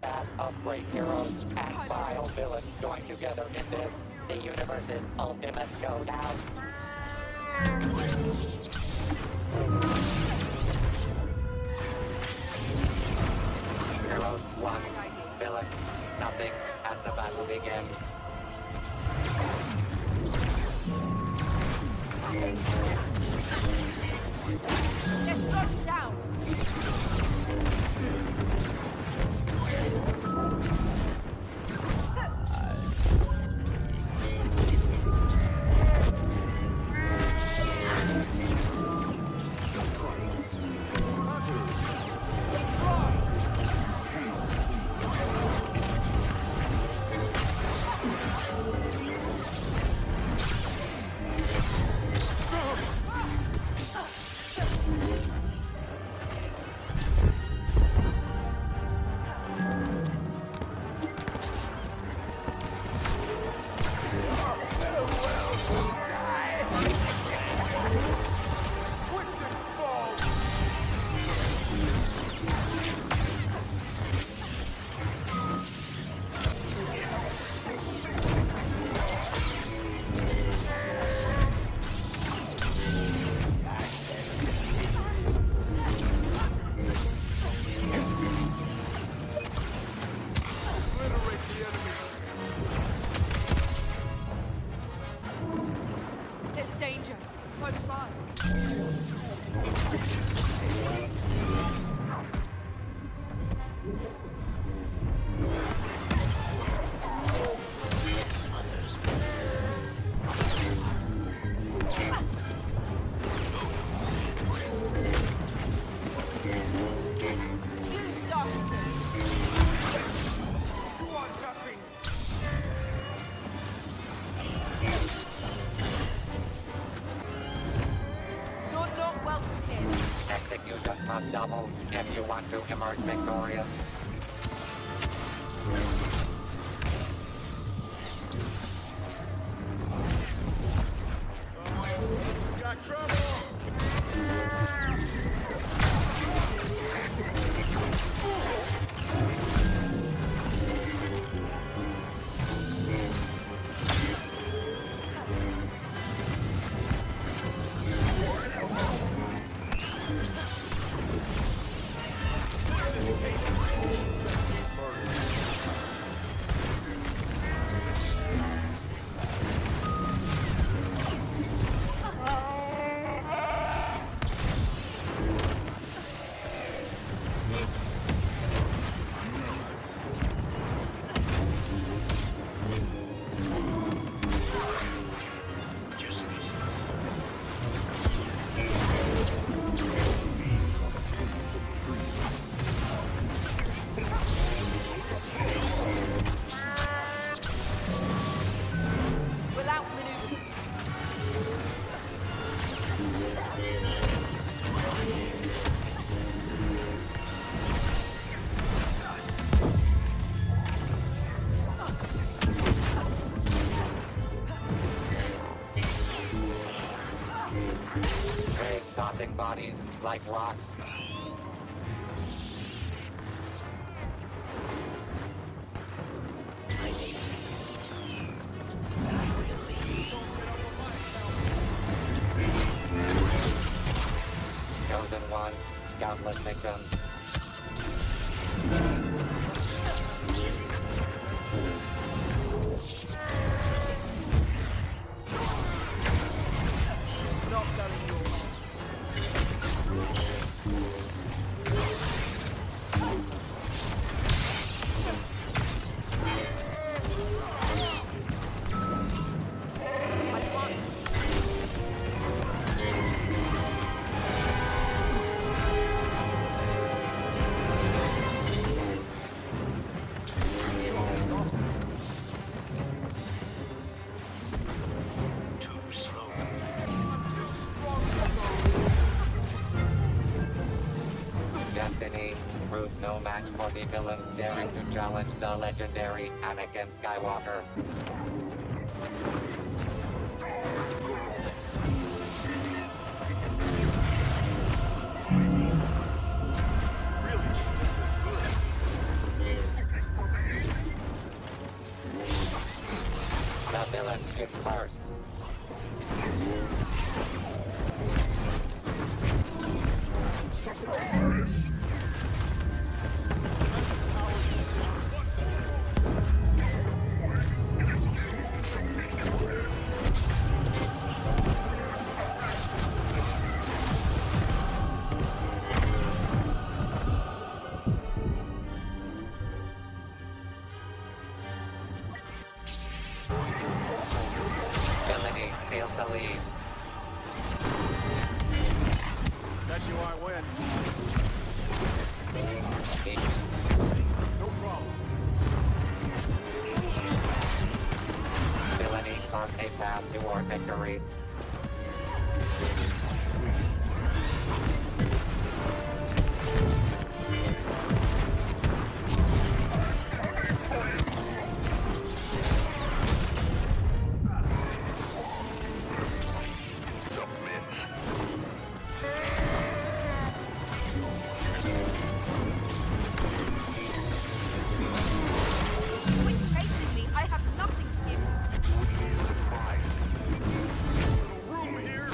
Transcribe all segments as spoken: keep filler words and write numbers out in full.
Cast of great heroes and vile villains join together in this, the universe's ultimate showdown. Heroes one, villains nothing as the battle begins. Let's slow it down. Danger. Close by. You started this. Executions must double if you want to emerge victorious. Got trouble! Tossing bodies like rocks. Chosen one, countless victims. Not going your way. Destiny proves no match for the villains daring to challenge the legendary Anakin Skywalker. Hit first. Surprise! Villainy steals the lead. Bet you I win. No problem. Villainy carves a path toward victory. Quit chasing me. I have nothing to give you. He's surprised. Room here.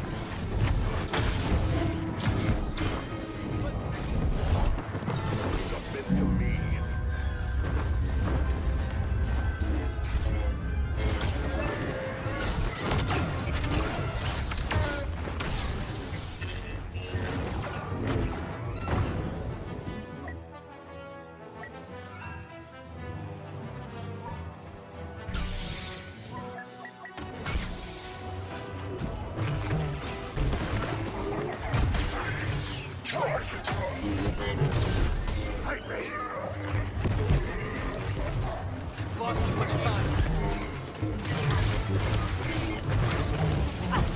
Submit to me. Fight me. Ah,